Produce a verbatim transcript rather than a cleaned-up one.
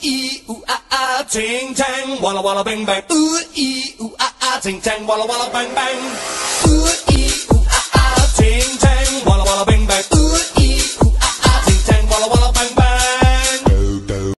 ee, ooh, ah, ah, ting, tang, walla, walla, bang, bang. Ooh, ee, ooh, ah, ah, ting, tang, walla, walla, bang, bang. Ooh,